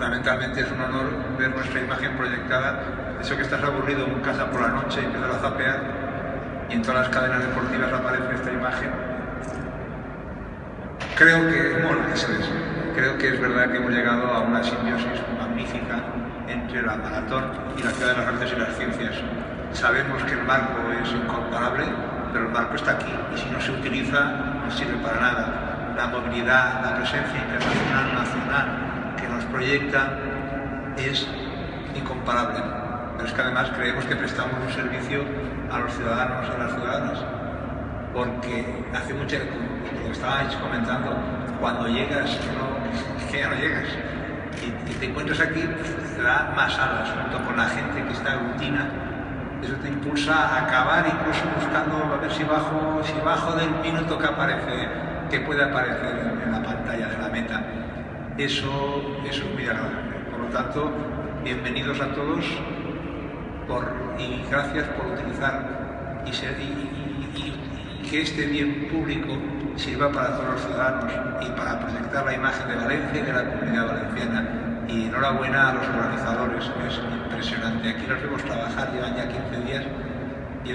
fundamentalmente es un honor ver nuestra imagen proyectada. Eso que estás aburrido en casa por la noche y empiezas a zapear y en todas las cadenas deportivas aparece esta imagen. Creo que mola, eso es. Creo que es verdad que hemos llegado a una simbiosis magnífica entre la maratón y la ciudad de las artes y las ciencias. Sabemos que el marco es incomparable, pero el marco está aquí y si no se utiliza no sirve para nada. La movilidad, la presencia internacional, nacional que nos proyecta es incomparable. Pero es que además creemos que prestamos un servicio a los ciudadanos y a las ciudadanas. Porque hace mucho, como estabais comentando, cuando llegas, que ya no llegas. Y te encuentras aquí, pues, te da más alas junto con la gente que está aglutina. Eso te impulsa a acabar incluso buscando a ver si bajo del minuto que aparece, que puede aparecer en la pantalla de la meta. Eso es muy agradable. Por lo tanto, bienvenidos a todos y gracias por utilizar y que este bien público sirva para todos los ciudadanos y para proyectar la imagen de Valencia y de la comunidad valenciana. Y enhorabuena a los organizadores, es impresionante. Aquí los vemos trabajar, llevan ya 15 días y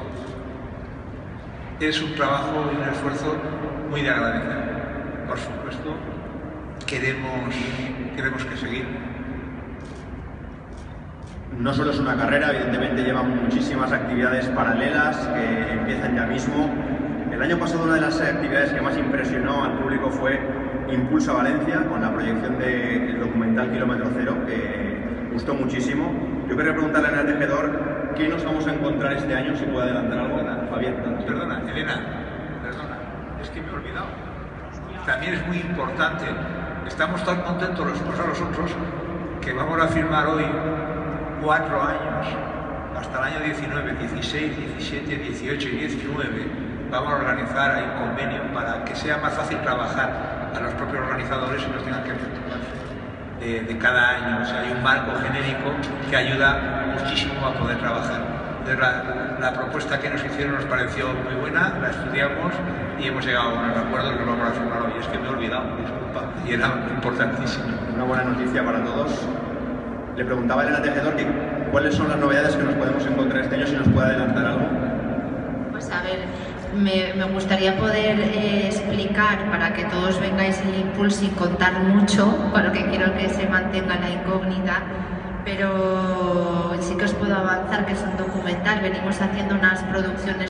es un trabajo y un esfuerzo muy de agradecer. Por supuesto, queremos que seguir. No solo es una carrera, evidentemente llevan muchísimas actividades paralelas que empiezan ya mismo. El año pasado una de las actividades que más impresionó al público fue Impulsa Valencia, con la proyección del documental Kilómetro Cero, que gustó muchísimo. Yo quería preguntarle a Elena Tejedor qué nos vamos a encontrar este año, si puede adelantar algo. Fabián. Perdona, Elena, es que me he olvidado. También es muy importante, estamos tan contentos los unos a los otros que vamos a firmar hoy 4 años, hasta el año 19, 16, 17, 18 y 19, vamos a organizar ahí un convenio para que sea más fácil trabajar a los propios organizadores y no tengan que preocuparse de cada año. O sea, hay un marco genérico que ayuda muchísimo a poder trabajar. Entonces, la propuesta que nos hicieron nos pareció muy buena, la estudiamos y hemos llegado a un acuerdo que lo vamos a firmar hoy. Es que me he olvidado, disculpa, y era importantísimo. Una buena noticia para todos. Le preguntaba a Elena Tejedor cuáles son las novedades que nos podemos encontrar este año, si nos puede adelantar algo. Pues a ver, me gustaría poder explicar para que todos vengáis el impulso y contar mucho, porque quiero que se mantenga la incógnita, pero sí que os puedo avanzar que es un documental. Venimos haciendo unas producciones